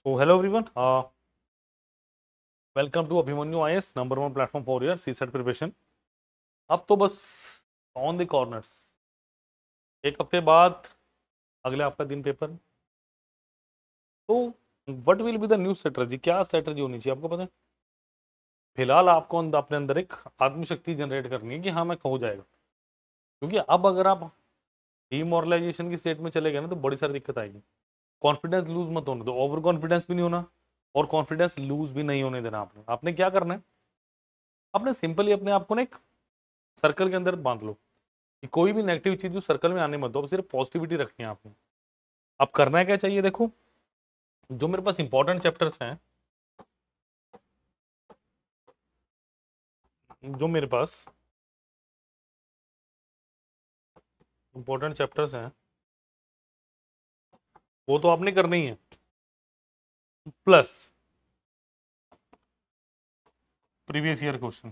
So hello everyone, welcome to Abhimanyu IAS number 1 platform for your CSAT preparation. अब तो बस on the corners, एक हफ्ते बाद अगले आपका दिन पेपर। तो what will be the new strategy, क्या स्ट्रेटजी होनी चाहिए आपको पता है? फिलहाल आपको अपने अंदर एक आत्मशक्ति जनरेट करनी है कि हाँ मैं हो जाएगा, क्योंकि अब अगर आप डिमोरलाइजेशन की स्टेट में चले गए ना तो बड़ी सारी दिक्कत आएगी। कॉन्फिडेंस लूज मत होने दो, ओवर कॉन्फिडेंस भी नहीं होना और कॉन्फिडेंस लूज भी नहीं होने देना। आपने क्या करना है, आपने सिंपली अपने आप को ना एक सर्कल के अंदर बांध लो कि कोई भी नेगेटिव चीज जो सर्कल में आने मत दो, अब सिर्फ पॉजिटिविटी रखनी है आपने। अब करना है क्या चाहिए, देखो जो मेरे पास इंपॉर्टेंट चैप्टर्स हैं, जो मेरे पास इंपॉर्टेंट चैप्टर्स हैं वो तो आपने करने ही है, plus previous year question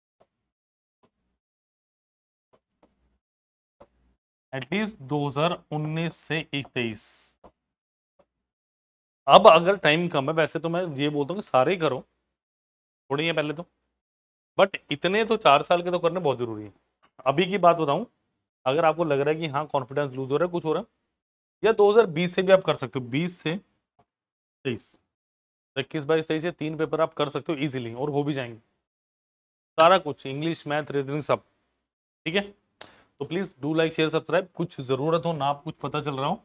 at least 2019 से 23। अब अगर टाइम कम है, वैसे तो मैं ये बोलता हूँ कि सारे ही करो, थोड़ी है पहले तो, बट इतने तो 4 साल के तो करने बहुत जरूरी है। अभी की बात बताऊं, अगर आपको लग रहा है कि हाँ कॉन्फिडेंस लूज हो रहा है, कुछ हो रहा है, या 2020 से भी आप कर सकते हो, 20 से 23, 21, 22, 23 से 3 पेपर आप कर सकते हो इजीली और हो भी जाएंगे सारा कुछ, इंग्लिश मैथ रीजनिंग सब। ठीक है, तो please do like share subscribe. कुछ जरूरत हो ना, आप कुछ पता चल रहा हो,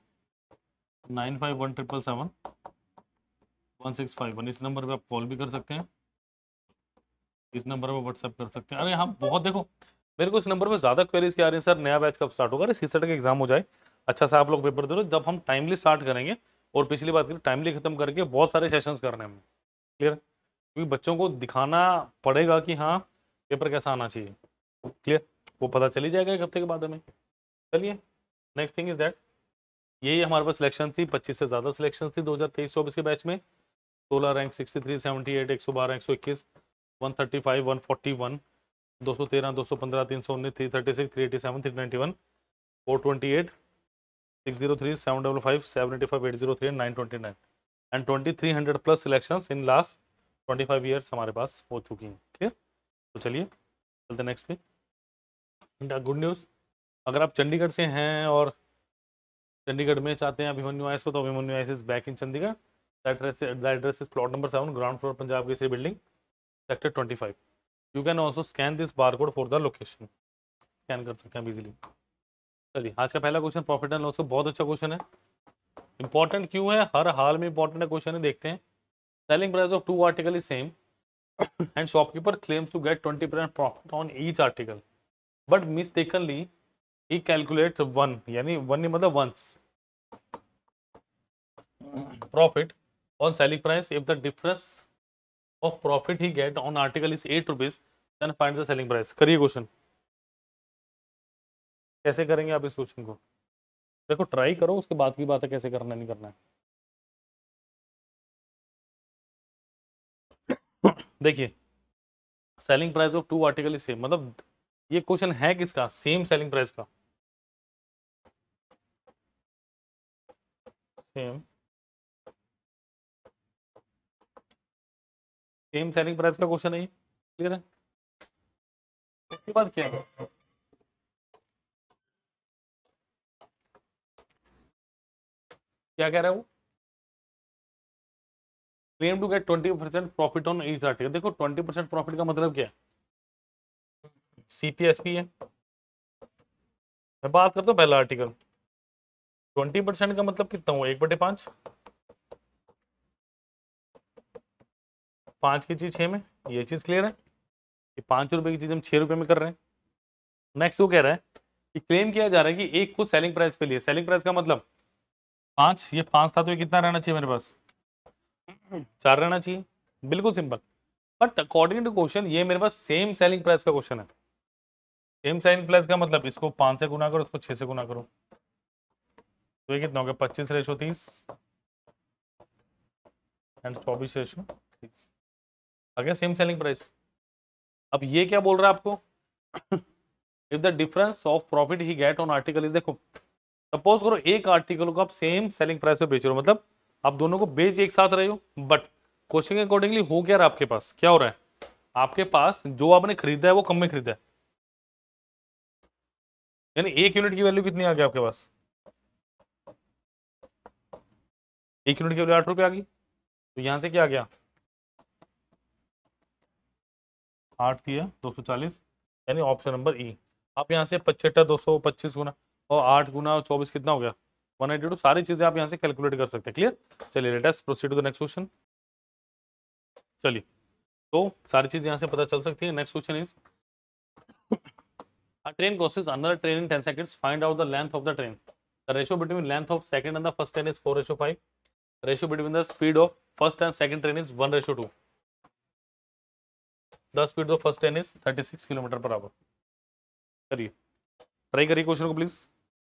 9517771651 इस नंबर पे आप कॉल भी कर सकते हैं, इस नंबर पे व्हाट्सएप कर सकते हैं। अरे हाँ बहुत, देखो मेरे को इस नंबर पे ज्यादा क्वेरीज क्या आ रही है, सर नया बैच कब स्टार्ट होगा, अरे सीसेट का एग्जाम हो जाए अच्छा सा, आप लोग पेपर दे लो, जब हम टाइमली स्टार्ट करेंगे। और पिछली बात करें, टाइमली खत्म करके बहुत सारे सेशंस करने हैं हमें, क्लियर? क्योंकि बच्चों को दिखाना पड़ेगा कि हाँ पेपर कैसा आना चाहिए, क्लियर? वो पता चली जाएगा एक हफ्ते के बाद हमें। चलिए, नेक्स्ट थिंग इज दैट, यही हमारे पास सिलेक्शन थी, 25 से ज़्यादा सिलेक्शन थी 2023-24 के बैच में। 16 rank, 63, 78, 112, 121, 135, 141, 213, 215, 319, 336, 387, 391, 428, 603, 755, 785, 803, 929 and 2300 plus selections in last 25 years हमारे पास हो चुकी हैं। क्लियर? तो चलिए चलते नेक्स्ट पे। गुड न्यूज़, अगर आप चंडीगढ़ से हैं और चंडीगढ़ में चाहते हैं अभिमन्यु आईएएस को, तो Abhimanyu IAS is back in Chandigarh. The address is plot number 7, ground floor, Punjab Kesari building, sector 25। You can also scan this bar code for the location, scan कर सकते हैं इजीली। चलिए, आज का पहला क्वेश्चन प्रॉफिट एंड लॉस का, बहुत अच्छा क्वेश्चन है। इंपॉर्टेंट क्यों है, हर हाल में इंपॉर्टेंट है क्वेश्चन है, देखते हैं। Selling price of 2 article is same and shopkeeper claims to get 20% profit on each article, but mistakenly he calculate 1, यानी 1 नहीं मतलब once profit on selling price if the difference of profit he get on article is 8 rupees, then find the selling price। करिए question, कैसे करेंगे आप इस question को? देखो ट्राई करो, उसके बाद की बात है कैसे करना नहीं करना है। देखिए, selling price of 2 article is same, मतलब ये क्वेश्चन है किसका, सेम सेलिंग प्राइस का, सेम सेम सेलिंग प्राइस का क्वेश्चन है ये, क्लियर है? उसके बाद क्या है, क्या कह रहा है वो, claim to get 20% profit on each article. देखो 20% प्रॉफिट का मतलब क्या है, सीपीएसपी है। मैं बात करता हूँ पहला आर्टिकल, 20% का मतलब कितना हुआ, 1/5, 5 की चीज 6 में, ये चीज क्लियर है कि 5 रुपए की चीज हम 6 रुपए में कर रहे हैं। नेक्स्ट वो कह रहा है कि क्लेम किया जा रहा है कि एक को सेलिंग प्राइस पे लिए, सेलिंग प्राइस का मतलब 5, ये 5 था तो ये कितना रहना चाहिए मेरे पास, 4 रहना चाहिए, बिल्कुल simple. But according to question ये मेरे पास सेम सेलिंग प्राइस का क्वेश्चन है। सेम सेलिंग प्राइस का मतलब इसको 5 से गुना करो, इसको 6 से गुना करो, तो ये कितना हो गया, 25/30 एंड 24/30 आ गया सेम सेलिंग प्राइस। अब ये क्या बोल रहा है आपको, if the difference of profit he get on article is, देखो सपोज करो एक आर्टिकल को आप सेम सेलिंग प्राइस पे बेच रहे हो, मतलब आप दोनों को बेच एक साथ रहे हो, बट क्वेश्चन के अकॉर्डिंगली हो क्या रहा है आपके पास, क्या हो रहा है आपके पास, जो आपने खरीदा है वो कम में खरीदा है, यानी 1 यूनिट की वैल्यू कितनी आ गई आपके पास, 1 यूनिट की वैल्यू 8 रुपये आ गई। तो यहां से क्या आ गया, 8 थी 240, यानी ऑप्शन नंबर ई। आप यहाँ से 75 225 गुना और 8 गुना 24 कितना हो गया, 182। सारी चीजें आप यहाँ से कैलकुलेट कर सकते हैं। क्लियर, चलिए let us proceed to the next question. चलिए, तो सारी चीज यहाँ से पता चल सकती है। Next question is, a train crosses another train in 10 seconds, find out the length of the train. The ratio between length of second and the first train is 4:5. Ratio between the speed of first and second train is 1:2. The speed of first train is 36 kilometre per hour. करिए, try करिए question को please.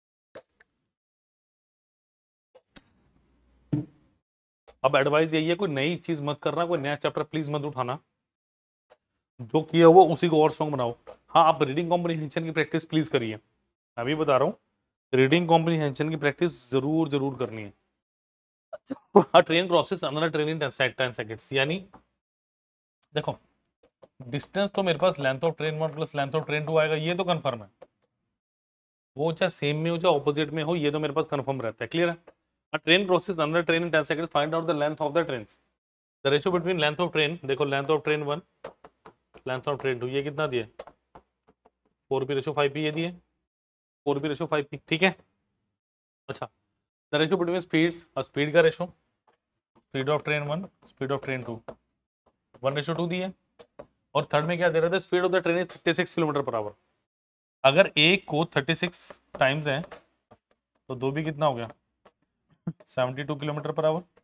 अब advice यही है, कोई नई चीज मत करना, कोई नया चैप्टर प्लीज मत उठाना, जो किया वो उसी को और स्ट्रॉन्ग बनाओ। हाँ, आप रीडिंग कॉम्प्रिहेंशन की प्रैक्टिस प्लीज करिए, अभी बता रहा हूँ, रीडिंग कॉम्प्रिहेंशन की प्रैक्टिस जरूर जरूर करनी है। Train crosses another train in 10 seconds, यानी देखो डिस्टेंस तो मेरे पास length of train 1 plus length of train 2 आएगा, ये तो कंफर्म है। वो चाहे सेम में हो चाहे ऑपोजिट में हो, ये तो मेरे पास कंफर्म रहता है। क्लियर है। Train crosses another train in 10 seconds, find out the length of the train. The ratio between length of train, देखो length of train 1 length of train 2, ये कितना दिया, 4p/5p, ये दिए 4p/5p। ठीक है। अच्छा, द रेशियो बिटवीन स्पीड्स, और स्पीड का ratio, speed of train 1 speed of train 2 1:2 दी है। और थर्ड में क्या दे रहे थे, speed of the train is 36 kilometre per hour. अगर एक को 36 टाइम्स है तो दो भी कितना हो गया, 72 kilometre per our.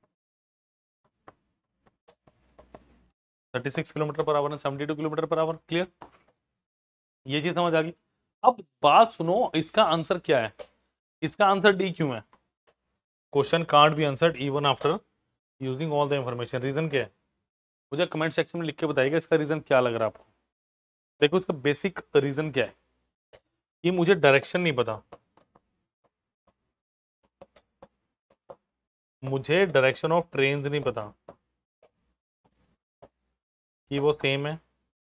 36 kilometre per our है, 72 किलोमीटर पर आवर। क्लियर, ये चीज समझ आ गई। अब बात सुनो, इसका आंसर क्या है, इसका आंसर डी क्यों है। Question can't be answered even after using all the information. Reason क्या है, मुझे कमेंट सेक्शन में लिख के बताइएगा इसका रीजन क्या लग रहा है आपको। देखो इसका बेसिक रीजन क्या है, ये मुझे डायरेक्शन नहीं पता, मुझे डायरेक्शन ऑफ ट्रेन्स नहीं पता कि वो सेम है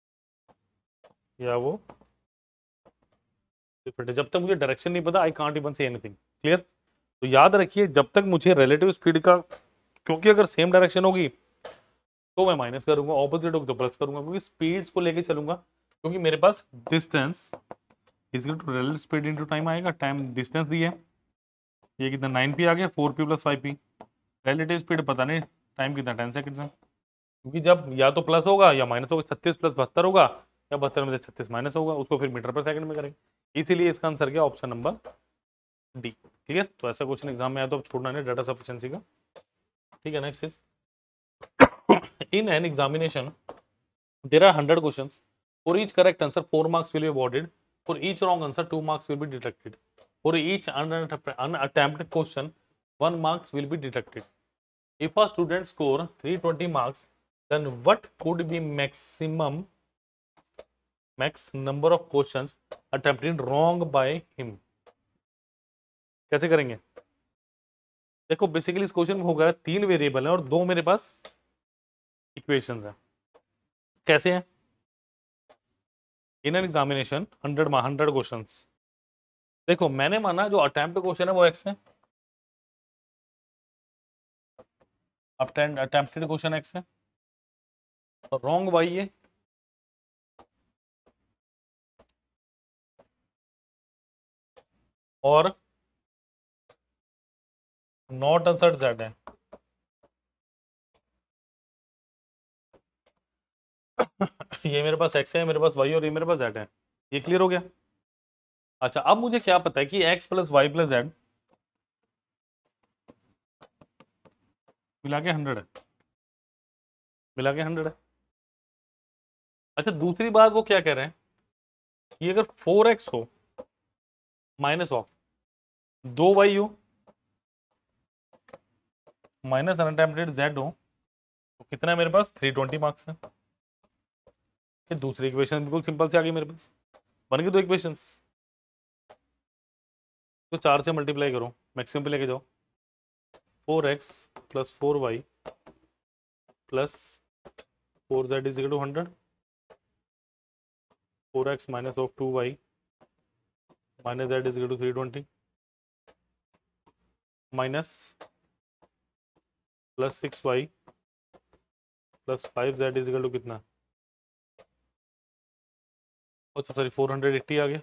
या वो डिफरेंट है। जब तक मुझे डायरेक्शन नहीं पता, I can't even say anything. Clear, तो याद रखिए, जब तक मुझे रिलेटिव स्पीड का, क्योंकि अगर सेम डायरेक्शन होगी तो मैं माइनस करूंगा, ऑपोजिट होगी तो प्लस करूंगा, क्योंकि स्पीड्स को लेके चलूंगा, क्योंकि मेरे पास distance is equal to relative speed into time आएगा। टाइम डिस्टेंस दी है, ये कितना 9p आ गया, 4p+5p। रिलेटिव स्पीड पता नहीं, टाइम कितना 10 सेकंड्स है, क्योंकि जब या तो प्लस होगा या माइनस होगा, 36 + 72 होगा, या 72 में से 36 माइनस होगा, उसको फिर मीटर पर सेकंड में करेंगे। इसीलिए इसका आंसर क्या, ऑप्शन नंबर डी। क्लियर, तो ऐसा क्वेश्चन एग्जाम में आया तो अब छोड़ना नहीं, डाटा सफिशिएंसी का। ठीक है, next is, in an examination there are 100 questions, for each correct answer 4 marks will be awarded, for each wrong answer 2 marks will be deducted, for each unattempted question 1 marks will be deducted. If a student score 320 marks, then what could be max number of questions attempted wrong by him? कैसे करेंगे, देखो basically इस question में हो गया 3 variable है और 2 मेरे पास इक्वेशंस हैं। कैसे हैं, इन एन एग्जामिनेशन 100 क्वेश्चंस, देखो मैंने माना जो अटेम्प्ट क्वेश्चन है वो x है, अटेम्प्टेड क्वेश्चन x है, और रॉन्ग y है, और नॉट आंसर्ड z है। ये मेरे पास x है, मेरे पास y, और ये मेरे पास z है। ये क्लियर हो गया। अच्छा, अब मुझे क्या पता है कि x + y + z मिला के 100 है, मिला के 100 है। अच्छा, दूसरी बात वो क्या कह रहे हैं कि अगर 4x हो माइनस ऑफ 2y हो माइनस अनअटेम्प्टेड z हो, तो कितना है मेरे पास, 320 मार्क्स है। ये दूसरी इक्वेशन बिल्कुल सिंपल से आ गई मेरे पास, बन गई 2 इक्वेशंस। तो 4 से मल्टीप्लाई करो, मैक्सिमम पे लेके जाओ, 4x plus 4y plus 4z is equal to 100, 4x minus of 2y minus z is equal to 320 minus plus 6y plus 5z is equal to कितना, अच्छा सॉरी 480 आ गया।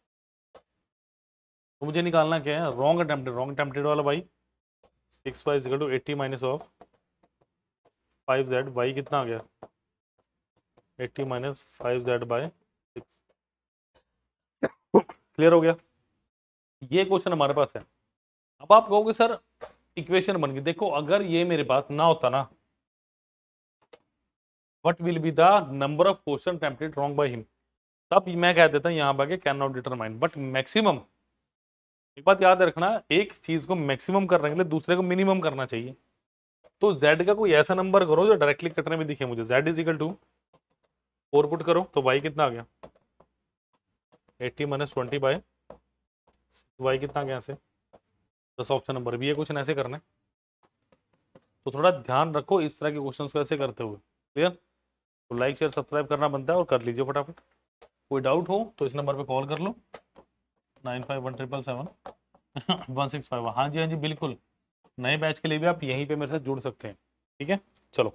तो मुझे निकालना क्या है, रॉन्ग अटेम्प्टेड वाला भाई 6y is equal to 80 minus of 5z, y कितना आ गया 80 माइनस 5z बाय 6। क्लियर हो गया, ये क्वेश्चन हमारे पास है। अब आप कहोगे सर इक्वेशन बन गई, देखो अगर ये मेरे पास ना होता ना, what will be the number of question attempted wrong by him, तब मैं कह देता हूं यहां पर can not determine, but maximum, एक बात याद रखना, एक चीज को मैक्सिमम करने के लिए दूसरे को मिनिमम करना चाहिए। तो z का कोई ऐसा नंबर करो जो डायरेक्टली कटने में दिखे मुझे, z is equal to 4 put करो तो y कितना आ गया 80 माइनस 20 बाय y कितना आ गया ऐसे 10 ऑप्शन नंबर भी, ये क्वेश्चन ऐसे करना है। तो थोड़ा ध्यान रखो इस तरह के क्वेश्चंस को ऐसे करते हुए। क्लियर, तो लाइक शेयर सब्सक्राइब करना बनता है और कर लीजिए फटाफट। कोई डाउट हो तो इस नंबर पे कॉल कर लो 951777 हाँ जी बिल्कुल, नए बैच के लिए भी आप यहीं पे मेरे से जुड़ सकते हैं। ठीक है, चलो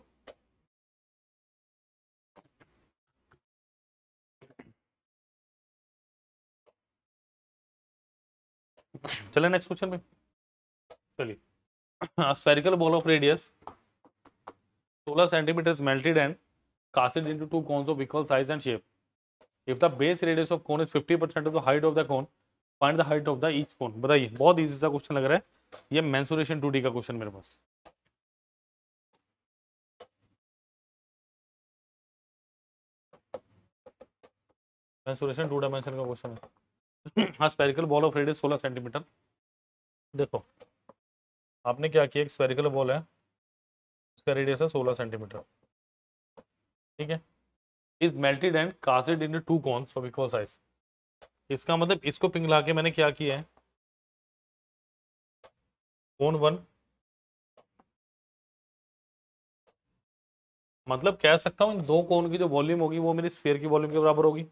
चले नेक्स्ट क्वेश्चन में। चलिए, spherical ball of radius 16 centimeters melted and cast it into two cones of equal size and shape. If the base radius of cone is 50% of the height of the cone, find the height of the each cone. बताइए, बहुत easy सा question लग रहा है ये, mensuration 2D का question मेरे पास। मेंसुरेशन 2 डायमेंशन का क्वेश्चन है। हाँ, spherical ball of radius 16 centimetre. देखो आपने क्या किया, एक स्फेरिकल बॉल है, उसका रेडियस है 16 सेंटीमीटर, ठीक है, is melted and casted into two cones of equal size. इसका मतलब इसको पिघला के मैंने क्या किया है, कोन 1, मतलब कह सकता हूँ इन दो कोन की जो वॉल्यूम होगी वो मेरी स्फीयर की वॉल्यूम के बराबर होगी।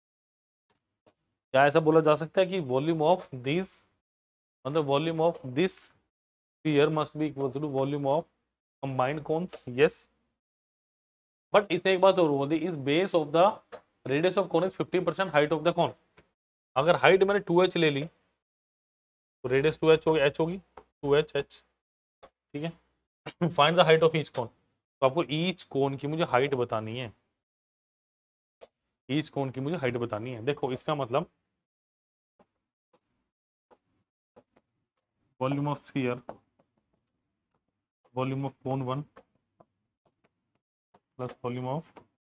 क्या ऐसा बोला जा सकता है कि वॉल्यूम ऑफ दिस, मतलब volume of this sphere must be equal to volume of combined cones? Yes, but इसने एक बात और बोल दी, is base of the radius of cone is 50% height of the cone. अगर हाइट मैंने 2h ले ली तो रेडियस 2h होगी, h होगी 2h, ठीक है। Find the height of each cone, तो आपको ईच कोन की मुझे हाइट बतानी है, ईच कोन की मुझे हाइट बतानी है। देखो इसका मतलब volume of sphere, volume of cone 1 plus volume of,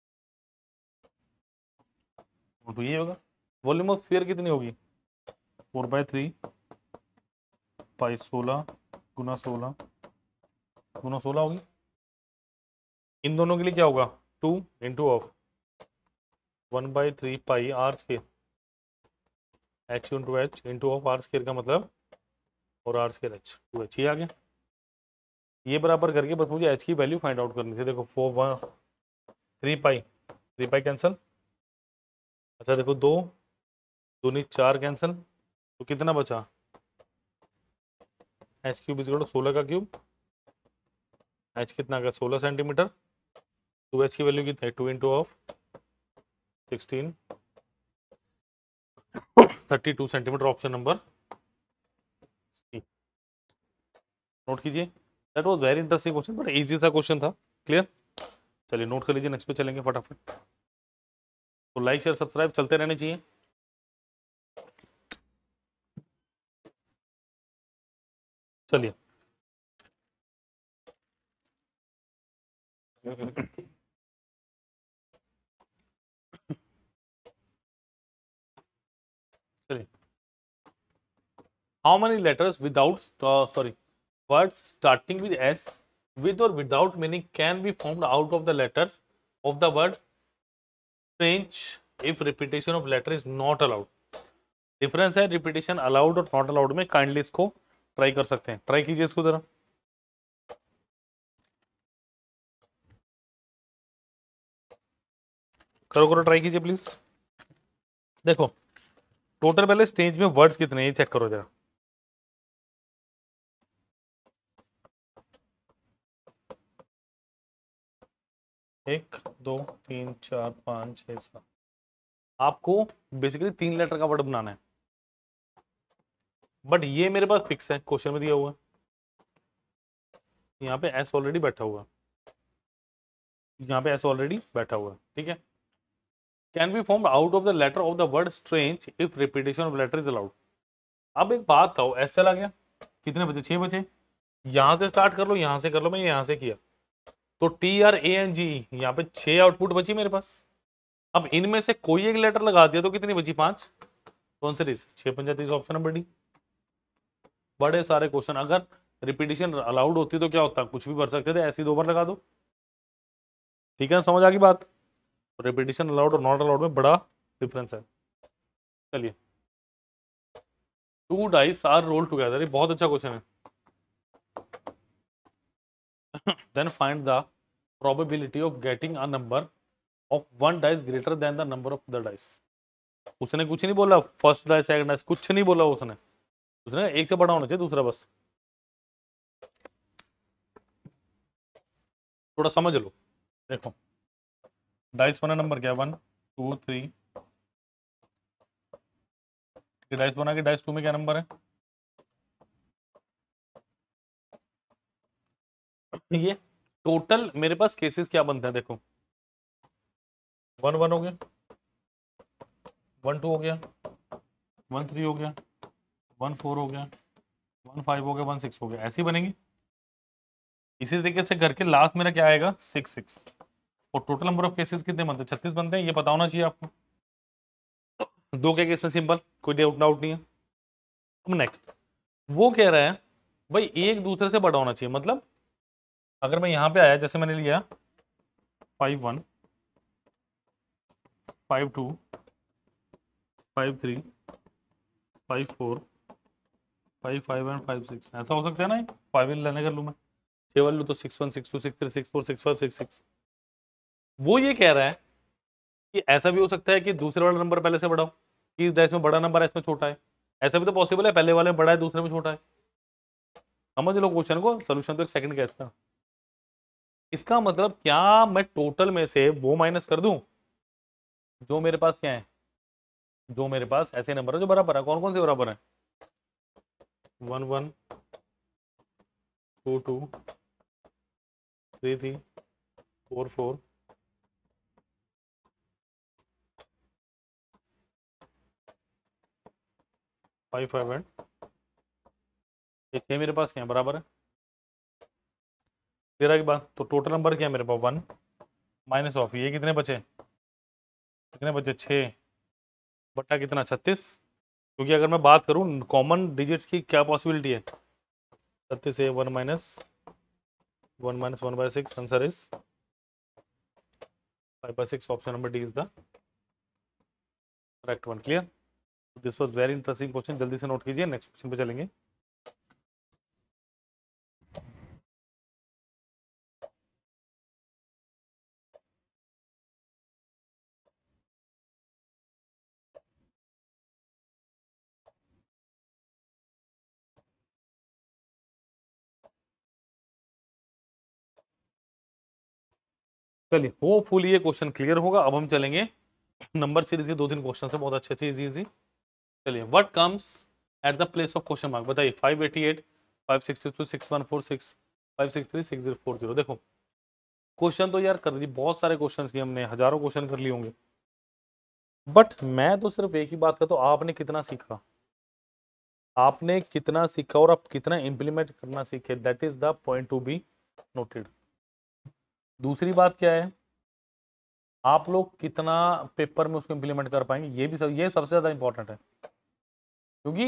तो ये होगा वॉल्यूम ऑफ स्फीयर कितनी होगी 4/3 पाई 16 गुना 16 गुना 16 होगी। इन दोनों के लिए क्या होगा 2 into of 1/3 pi r square h into h into of r square का मतलब और आर स्क्वायर h 2h ही आ गया। ये बराबर करके बस मुझे h की वैल्यू फाइंड आउट करनी थी। देखो 3 पाई कैंसिल, अच्छा देखो 2 दूनी 4 कैंसिल, तो कितना बचा h क्यूब इज 16 का क्यूब, h कितना का 16 सेंटीमीटर, 2h की वैल्यू कितना है 2 into of 16 32 centimetre, option number C. Note कीजिए, that was very interesting question, but easy सा क्वेश्चन था। क्लियर, चलिए नोट कर लीजिए, नेक्स्ट पे चलेंगे फटाफट। तो लाइक शेयर सब्सक्राइब चलते रहने चाहिए। चलिए चलिए, how many letters without sorry words starting with s with or without meaning can be formed out of the letters of the word strange if repetition of letter is not allowed। Difference है repetition allowed और not allowed में, kindly इसको try कर सकते हैं, try कीजिए इसको जरा। करो करो ट्राई कीजिए प्लीज। देखो टोटल पहले स्टेज में वर्ड्स कितने हैं ये चेक करो जरा। एक दो तीन चार पाँच छः सात। आपको बेसिकली 3 लेटर का वर्ड बनाना है, बट ये मेरे पास फिक्स है, क्वेश्चन में दिया हुआ है। यहाँ पे एस ऑलरेडी बैठा हुआ है, यहाँ पे एस ऑलरेडी बैठा हुआ है, ठीक है। Can be formed out of the letter of the word strange if repetition of letter is allowed. अब एक बात था, एस चला गया, कितने बचे 6 बचे। यहां से स्टार्ट कर लो, यहां से कर लो, मैंने यहां से किया तो TRANG, यहाँ पे 6 आउटपुट बची मेरे पास। अब इनमें से कोई एक लेटर लगा दिया तो कितनी बची 5, कौन सी 6 35 ऑप्शन नंबर डी। बड़े सारे क्वेश्चन, अगर रिपीटिशन अलाउड होती तो क्या होता, कुछ भी भर सकते थे, ऐसी 2 बार लगा दो, ठीक है, समझ आ गई बात। रिपीटिशन अलाउड और नॉट अलाउड में बड़ा डिफरेंस है। चलिए 2 डाइस आर रोल टुगेदर, ये बहुत अच्छा क्वेश्चन है। Then find the probability of getting a number of 1 dice greater than the number of the dice. उसने कुछ नहीं बोला, फर्स्ट डाइस सेकंड डाइस कुछ नहीं बोला उसने एक से बड़ा होना चाहिए दूसरा, बस थोड़ा समझ लो। देखो डाइस बना नंबर क्या 1 2 3, डाइस बना के डाइस 2 में क्या नंबर है, ये टोटल मेरे पास केसेस क्या बनते हैं, देखो 1 1 हो गया, 1 2 हो गया, 1 3 हो गया, 1 4 हो गया, 1 5 हो गया, 1 6 हो गया, ऐसे ही बनेंगे। इसी तरीके से करके लास्ट मेरा क्या आएगा 6 6। और टोटल नंबर ऑफ केसेस कितने बनते हैं 36 बनते हैं, ये पता होना चाहिए आपको। 2 के केस में सिंपल, कोई डाउट नहीं है। अब नेक्स्ट वो कह रहा है भाई एक दूसरे से बड़ा होना चाहिए, मतलब अगर मैं यहां पे आया, जैसे मैंने लिया 5 1 5 2 5 3 5 4 5 5 एंड 5 6, ऐसा हो सकता है ना, 5 लेने कर लूँ मैं, 6 वाले तो 6 1 6 2 6 3 6 4 6 5 6 6। वो ये कह रहा है कि ऐसा भी हो सकता है कि दूसरे वाला नंबर पहले से बड़ा हो, कि इस डाइस में बड़ा नंबर है इसमें छोटा है, ऐसा भी तो पॉसिबल है, पहले वाले में बड़ा है दूसरे में छोटा है। समझ लो क्वेश्चन को, सोल्यूशन तो 1 सेकंड का इसका। इसका मतलब क्या मैं टोटल में से वो माइनस कर दूं जो मेरे पास क्या है, जो मेरे पास ऐसे नंबर है जो बराबर है, कौन कौन से बराबर है 1 1 2 2 3 3 4 4 5 5 एंड ये मेरे पास क्या है बराबर है 13 के बाद। तो टोटल नंबर क्या है मेरे पास 1 माइनस ऑफ ये कितने बचे, कितने बचे 6 बट्टा कितना 36। क्योंकि अगर मैं बात करूं कॉमन डिजिट्स की क्या पॉसिबिलिटी है, 36 है 1 minus 1/6, answer is 5/6, option number D is the correct one. Clear, this was very interesting question, जल्दी से नोट कीजिए, नेक्स्ट क्वेश्चन पे चलेंगे। चलिए होपफुली ये क्वेश्चन क्लियर होगा। अब हम चलेंगे नंबर सीरीज के 2-3 क्वेश्चन से, बहुत अच्छे से इजी। चलिए what comes at the place of question mark, बताइए 588 562 6146 563 6040। देखो क्वेश्चन तो यार कर दी, बहुत सारे क्वेश्चन किए हमने, हजारों क्वेश्चन कर लिए होंगे, बट मैं तो सिर्फ एक ही बात करता हूँ, आपने कितना सीखा, आपने कितना सीखा और आप कितना इंप्लीमेंट करना सीखे, that is the point to be noted. दूसरी बात क्या है, आप लोग कितना पेपर में उसको इंप्लीमेंट कर पाएंगे, ये सबसे ज्यादा इंपॉर्टेंट है। क्योंकि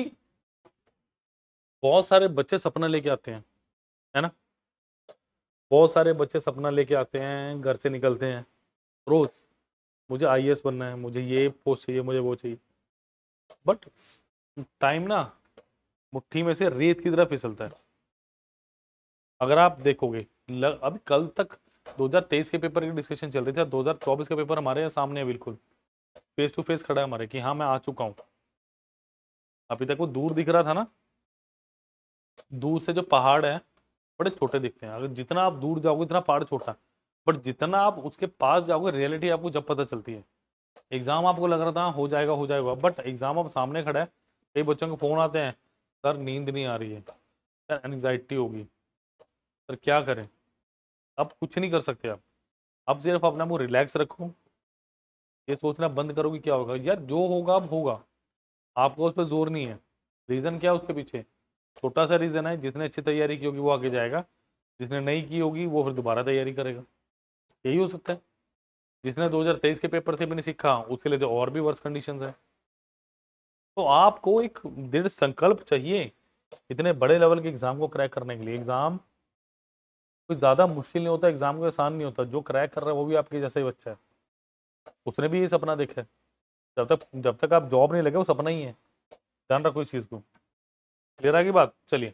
बहुत सारे बच्चे सपना लेके आते हैं, है ना, बहुत सारे बच्चे सपना लेके आते हैं, घर से निकलते हैं रोज, मुझे IAS बनना है, मुझे ये पोस्ट चाहिए, मुझे वो चाहिए, बट टाइम ना मुट्ठी में से रेत की तरह फिसलता है। अगर आप देखोगे अभी कल तक 2023 के पेपर की डिस्कशन चल रही थी, 2024 का पेपर हमारे सामने है, बिल्कुल फेस टू फेस खड़ा है हमारे कि हाँ मैं आ चुका हूँ। अभी तक वो दूर दिख रहा था ना, दूर से जो पहाड़ है बड़े छोटे दिखते हैं, अगर जितना आप दूर जाओगे इतना पहाड़ छोटा है, बट जितना आप उसके पास जाओगे रियलिटी आपको जब पता चलती है। एग्जाम आपको लग रहा था हो जाएगा हो जाएगा, बट एग्जाम अब सामने खड़ा है। कई बच्चों के फोन आते हैं, सर नींद नहीं आ रही है, सर एंग्जाइटी होगी, सर क्या करें। अब कुछ नहीं कर सकते आप, अब सिर्फ अपना वो रिलैक्स रखो, ये सोचना बंद करो कि क्या होगा। यार जो होगा अब होगा, आपको उस पर जोर नहीं है। रीजन क्या है उसके पीछे, छोटा सा रीजन है, जिसने अच्छी तैयारी की होगी वो आगे जाएगा, जिसने नहीं की होगी वो फिर दोबारा तैयारी करेगा, यही हो सकता है। जिसने 2023 के पेपर से भी नहीं सीखा उसके लिए तो और भी वर्स कंडीशंस है। तो आपको एक दृढ़ संकल्प चाहिए इतने बड़े लेवल के एग्जाम को क्रैक करने के लिए। एग्जाम कोई ज्यादा मुश्किल नहीं होता, एग्जाम कोई आसान नहीं होता। जो क्रैक कर रहा है वो भी आपके जैसा ही बच्चा है, उसने भी ये सपना देखा है। जब तक आप जॉब नहीं लगे वो सपना ही है, ध्यान रखो इस चीज को। क्लियर आगे बात, चलिए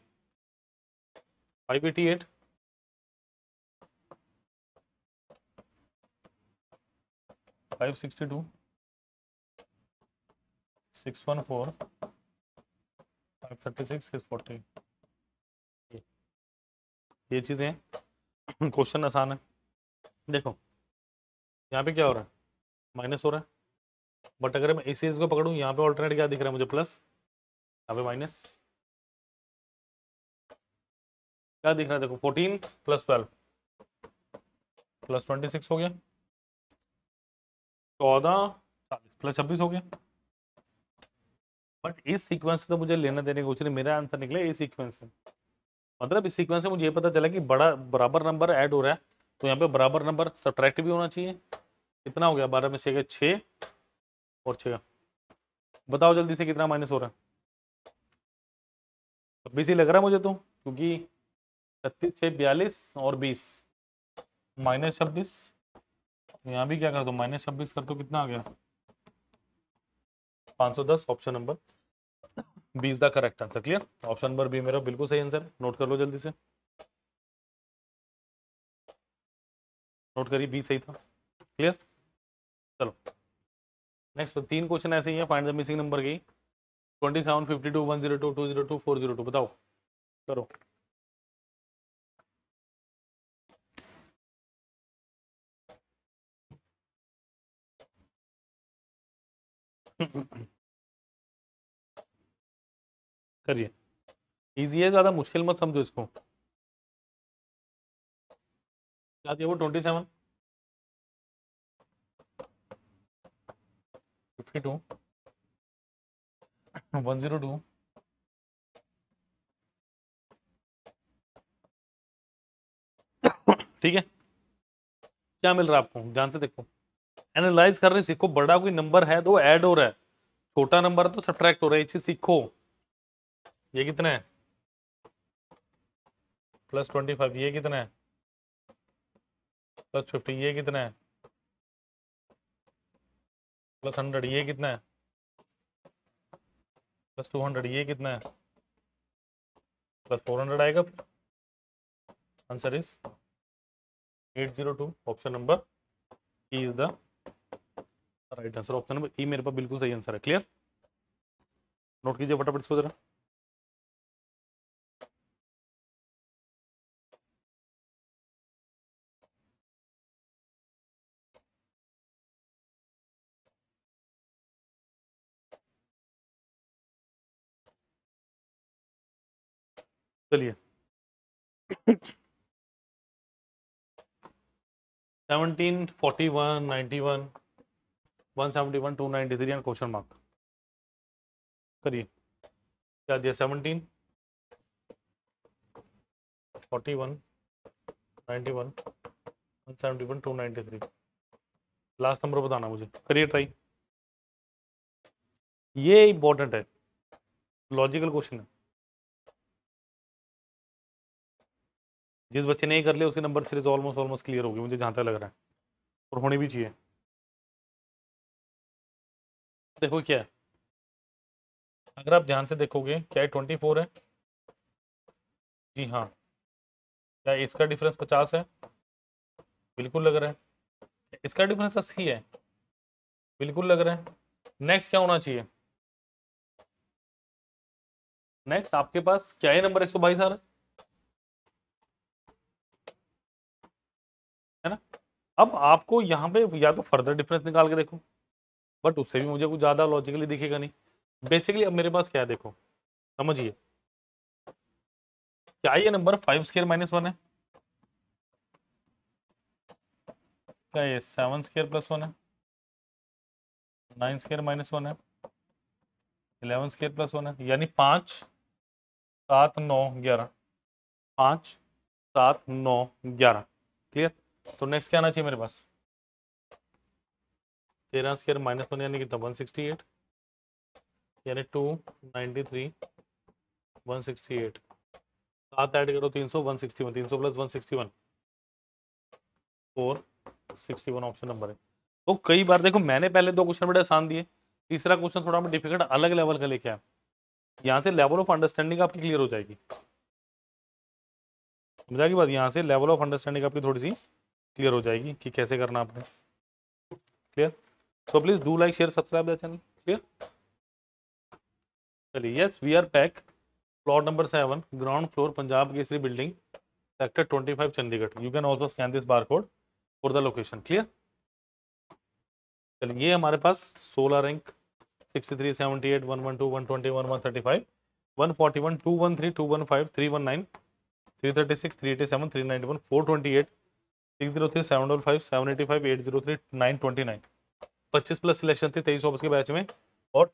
588 562 614 536 640, ये चीजें क्वेश्चन आसान है। देखो यहाँ पे क्या हो रहा है, माइनस हो रहा है, बट अगर मैं इसी चीज को पकड़ूं यहाँ पे ऑल्टरनेट क्या दिख रहा है मुझे, प्लस, यहाँ पे माइनस, क्या दिख रहा है देखो 14 प्लस 12 प्लस 26 हो गया, 14 प्लस 26 हो गया। बट इस सीक्वेंस से तो मुझे लेना देने कुछ नहीं, मेरा आंसर निकले इस सीक्वेंस से। मतलब इस सीक्वेंस से मुझे ये पता चला कि बड़ा बराबर नंबर ऐड हो रहा है, तो यहाँ पे बराबर नंबर सब्ट्रैक्ट भी होना चाहिए। कितना हो गया, 12 में से 6 और 6, बताओ जल्दी से कितना माइनस हो रहा है। 26 ही लग रहा है मुझे तो, क्योंकि 36 6 42 और 20 -26, यहाँ भी क्या कर दो -26 कर दो, कितना आ गया 510। Option number B is the correct answer. Clear, option number B मेरा बिल्कुल सही आंसर, नोट कर लो जल्दी से, नोट करिए बी सही था। क्लियर, चलो नेक्स्ट 3 क्वेश्चन ऐसे ही है, फाइंड द मिसिंग नंबर की 27 52 102 202 402, बताओ करो। करिए, इजी है, ज्यादा मुश्किल मत समझो इसको। क्या दिया वो 27 52 102, ठीक है। क्या मिल रहा है आपको, ध्यान से देखो, एनालाइज करने सीखो। बड़ा कोई नंबर है तो ऐड हो रहा है, छोटा नंबर है तो सब्ट्रैक्ट हो रहा है, ये चीज सीखो। ये कितना है +25, ये कितना है +50, ये कितना है +100, ये कितना है +200, ये कितना है +400 आएगा। फिर answer is 802, option number E is the right answer. Option number E मेरे पास बिल्कुल सही आंसर है। क्लियर, नोट कीजिए फटाफट इसको जरा। चलिए 17 41 91 171 293 एंड क्वेश्चन मार्क। करिए, क्या दिया 17 41 91 171 293, लास्ट नंबर बताना मुझे। करिए ट्राई, ये इंपॉर्टेंट है, लॉजिकल क्वेश्चन है। जिस बच्चे ने कर लिया उसके number series almost almost clear होगी मुझे जहां तक लग रहा है, और होनी भी चाहिए। देखो क्या है, अगर आप ध्यान से देखोगे क्या 24 है, जी हाँ, क्या इसका डिफरेंस 50 है, बिल्कुल लग रहा है। इसका डिफरेंस 80 है, बिल्कुल लग रहा है। नेक्स्ट क्या होना चाहिए? नेक्स्ट आपके पास क्या है, नंबर 122 आ रहा है ना। अब आपको यहाँ पे या तो फर्दर डिफरेंस निकाल के देखो, बट उससे भी मुझे कुछ ज्यादा लॉजिकली दिखेगा नहीं। बेसिकली अब मेरे पास क्या है देखो, समझिए, क्या ये नंबर 5 स्क्वायर माइनस 1 है? क्या ये 7 स्क्वायर प्लस 1 है? 9 स्क्वायर माइनस 1 है? 11 स्क्वायर प्लस 1 है? यानी 5 7 9 11, 5 7 9 11। क्लियर? तो नेक्स्ट क्या आना चाहिए मेरे पास? 13 स्क्वायर माइनस 1 यानी कितना? 168, यानी 293 168। 7 ऐड करो 300 161, 300 प्लस 161 461 ऑप्शन नंबर है। तो कई बार देखो मैंने पहले 2 क्वेश्चन बड़े आसान दिए, तीसरा क्वेश्चन थोड़ा डिफिकल्ट अलग लेवल का लेके आया। यहाँ से लेवल ऑफ अंडरस्टैंडिंग आपकी क्लियर हो जाएगी, समझा की बात? यहाँ से लेवल ऑफ अंडरस्टैंडिंग आपकी थोड़ी सी क्लियर हो जाएगी कि कैसे करना आपने। Clear? So please do like share subscribe the channel. Clear? चलिए, yes we are pack, plot number 7, ground floor, Punjab Kesari building, sector 25 Chandigarh. You can also scan this barcode for the location. Clear? चलिए, ये हमारे पास 16 रैंक 63 78 112 121 135 141 213 215 319 336 387 391 428 603 755 785 803 929। 25 प्लस सिलेक्शन थे 23 office के batch में, और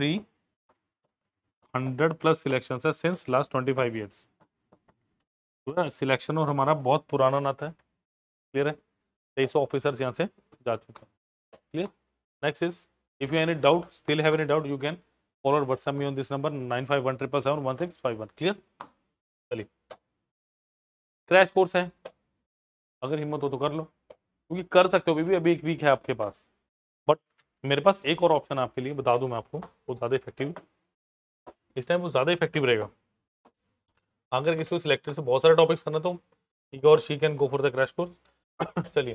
2300 plus selection है since last 25 years. Selection और हमारा बहुत पुराना नाता है। क्लियर है? 23 ऑफिसर्स यहाँ से जा चुके हैं। Clear? Next is, if you any doubt, still have any doubt, you can call or WhatsApp me on this number 9517771651। Clear? चलिए, क्रैश कोर्स है, अगर हिम्मत हो तो कर लो, क्योंकि कर सकते हो अभी एक वीक है आपके पास। बट मेरे पास एक और ऑप्शन आपके लिए बता दूं मैं आपको, वो ज्यादा इफेक्टिव, इस टाइम वो ज्यादा इफेक्टिव रहेगा। अगर किसी को सिलेक्टेड से बहुत सारे टॉपिक्स करना तो ही और she can go for the crash course. चलिए,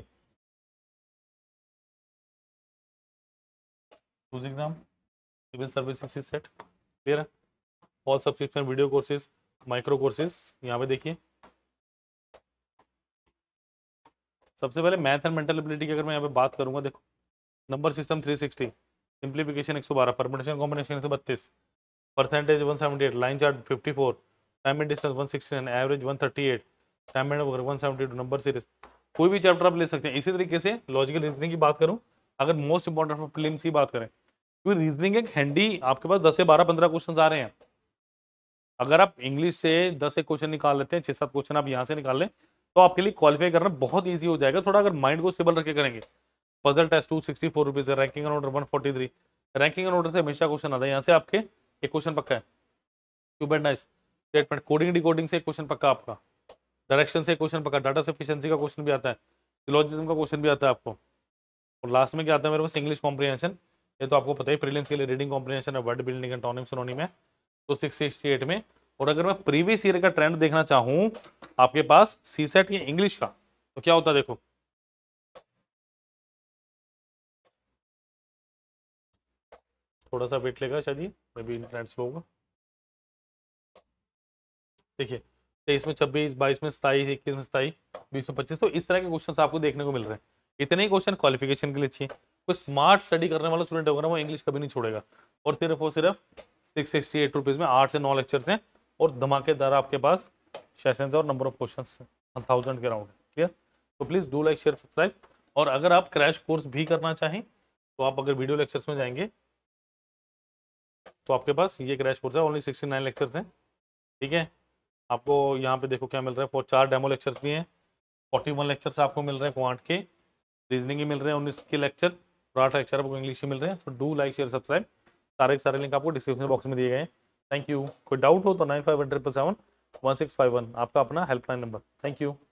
exam, civil services set, clear है? All subscription, video courses, micro courses, यहाँ पे देखिए। सबसे पहले मैथ एंड मेंटल एबिलिटी की अगर मैं यहाँ पे बात करूंगा, देखो number system 360, simplification 112, permutation combination 132, percentage 178, line chart 54, time and distance 169, average 138, time and 172, number series. कोई भी चैप्टर आप ले सकते हैं। इसी तरीके से लॉजिकल रीजनिंग की बात करूं, अगर मोस्ट इंपॉर्टेंट प्रीलिम्स की बात करें, क्योंकि रीजनिंग एक हैंडी, आपके पास 10 से 12 15 क्वेश्चन आ रहे हैं। अगर आप इंग्लिश से 10 से क्वेश्चन निकाल लेते हैं, 6-7 क्वेश्चन आप यहाँ से निकाल लें, तो आपके लिए क्वालिफाई करना बहुत ईजी हो जाएगा। थोड़ा अगर माइंड को स्टेबल रखे करेंगे। पजल टेस्ट 264 रुपीज है, ranking and order 143, ranking and order से हमेशा क्वेश्चन आता है, यहाँ से आपके एक क्वेश्चन पक्का है। क्यूबेट नाइस स्टेटमेंट, कोडिंग डिकोडिंग से एक क्वेश्चन पक्का आपका, डायरेक्शन से एक क्वेश्चन पक्का, डाटा सफिशिएंसी का क्वेश्चन भी आता है, सिलोजिज्म का क्वेश्चन भी आता है आपको, और लास्ट में क्या आता है मेरे पास? English comprehension. ये तो आपको पता है प्रीलिम्स के लिए रीडिंग कॉम्प्रिहेंशन है, वर्ड बिल्डिंग, एंटोनिम, सिनोनिम है, तो 668 में। और अगर मैं प्रीवियस ईयर का ट्रेंड देखना चाहूं आपके पास सीसेट या इंग्लिश का, तो क्या होता है देखो, थोड़ा सा वेट लेगा शायद, ये मे बी इंटरनेट स्लो होगा। देखिए 23 में 26, 22 में 27, 21 में 27, 20 में 25, तो इस तरह के क्वेश्चन आपको देखने को मिल रहे हैं। इतने ही क्वेश्चन क्वालिफिकेशन के लिए चाहिए। कोई स्मार्ट स्टडी करने वाला स्टूडेंट होगा ना, वो इंग्लिश कभी नहीं छोड़ेगा। और सिर्फ 668 रुपीज में 8 से 9 लेक्चर्स हैं, और धमाकेदार आपके पास सेशंस और नंबर ऑफ क्वेश्चन 1000 के राउंड। क्लियर? तो please do like share subscribe. और अगर आप क्रैश कोर्स भी करना चाहें, तो आप अगर वीडियो लेक्चर्स में जाएंगे, तो आपके पास ये क्रैश कोर्स है, ओनली 69 लेक्चर्स हैं। ठीक है? आपको यहाँ पे देखो क्या मिल रहा है, 4 डेमो लेक्चर्स भी हैं, 41 लेक्चर्स आपको मिल रहे हैं क्वांट के, रीजनिंग ही मिल रहे हैं 19 के लेक्चर, और 8 लेक्चर आपको इंग्लिश ही मिल रहे हैं। तो डू लाइक शेयर सब्सक्राइब। सारे के सारे लिंक आपको डिस्क्रिप्शन बॉक्स में दिए गए हैं। Thank you. कोई डाउट हो तो 9517771651 आपका अपना हेल्पलाइन नंबर। Thank you.